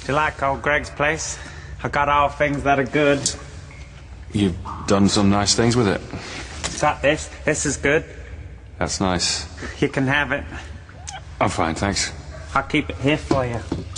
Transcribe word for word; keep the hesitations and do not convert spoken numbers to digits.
Do you like old Greg's place? I got all things that are good. You've done some nice things with it. Is that this? This is good. That's nice. You can have it. I'm fine, thanks. I'll keep it here for you.